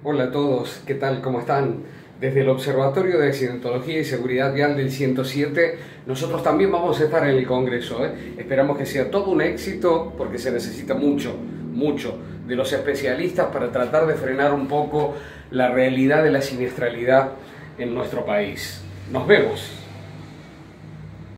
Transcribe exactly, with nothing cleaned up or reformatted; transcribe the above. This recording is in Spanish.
Hola a todos, ¿qué tal? ¿Cómo están? Desde el Observatorio de Accidentología y Seguridad Vial del ciento siete, nosotros también vamos a estar en el Congreso, ¿eh? Esperamos que sea todo un éxito porque se necesita mucho, mucho de los especialistas para tratar de frenar un poco la realidad de la siniestralidad en nuestro país. Nos vemos.